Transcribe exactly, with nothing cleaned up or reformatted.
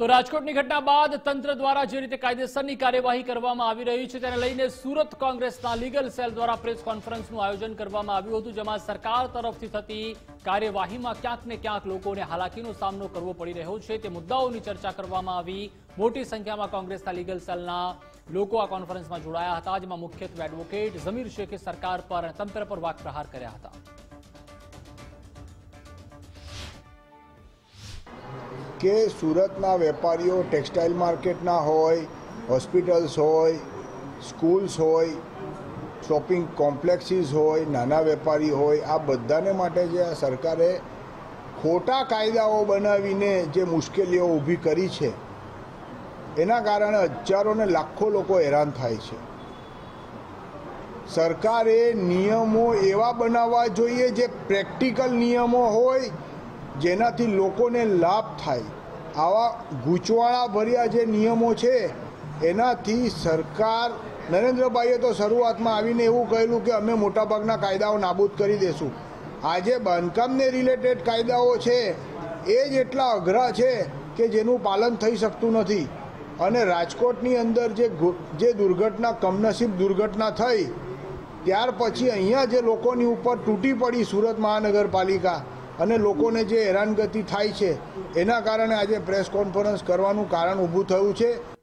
તો રાજકોટની ઘટના બાદ તંત્ર દ્વારા જે રીતે કાયદેસરની કાર્યવાહી કરવામાં આવી રહી છે તેને લઈને સુરત કોંગ્રેસના લીગલ સેલ દ્વારા પ્રેસ કોન્ફરન્સનું આયોજન કરવામાં આવ્યું હતું, જેમાં સરકાર તરફથી થતી કાર્યવાહીમાં ક્યાંક ને ક્યાંક લોકોને હાલાકીનો સામનો કરવો પડી રહ્યો છે તે મુદ્દાઓની ચર્ચા કરવામાં આવી। મોટી સંખ્યામાં કોંગ્રેસના લીગલ સેલના લોકો આ કોન્ફરન્સમાં જોડાયા હતા, જેમાં મુખ્યત્વે એડવોકેટ ઝમીર શેખે સરકાર પર અને તંત્ર પર વાકપ્રહાર કર્યા હતા। કે સુરતના વેપારીઓ ટેક્સટાઇલ માર્કેટના હોય, હોસ્પિટલ્સ હોય, સ્કૂલ્સ હોય, શોપિંગ કોમ્પ્લેક્સીસ હોય, નાના વેપારી હોય, આ બધાને માટે જે આ સરકારે ખોટા કાયદાઓ બનાવીને જે મુશ્કેલીઓ ઊભી કરી છે એના કારણે હજારો ને લાખો લોકો હેરાન થાય છે। સરકારે નિયમો એવા બનાવવા જોઈએ જે પ્રેક્ટિકલ નિયમો હોય, જેનાથી લોકોને લાભ થાય। આવા ગૂંચવાણા ભર્યા જે નિયમો છે એનાથી સરકાર નરેન્દ્રભાઈએ તો શરૂઆતમાં આવીને એવું કહેલું કે અમે મોટાભાગના કાયદાઓ નાબૂદ કરી દેશું। આજે બાંધકામને રિલેટેડ કાયદાઓ છે એ જ એટલા અઘરા છે કે જેનું પાલન થઈ શકતું નથી। અને રાજકોટની અંદર જે જે દુર્ઘટના કમનસીબ દુર્ઘટના થઈ ત્યાર પછી અહીંયા જે લોકોની ઉપર તૂટી પડી સુરત મહાનગરપાલિકા અને લોકોને જે હેરાનગતિ થાય છે એના કારણે આજે પ્રેસ કોન્ફરન્સ કરવાનું કારણ ઊભું થયું છે।